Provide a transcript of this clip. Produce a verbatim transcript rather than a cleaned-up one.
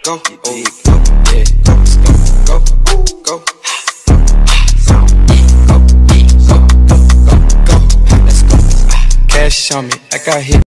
go, oh, go, yeah, go, go, go, go, go, go, go, go, go, let's go. Cash on me, like I hit.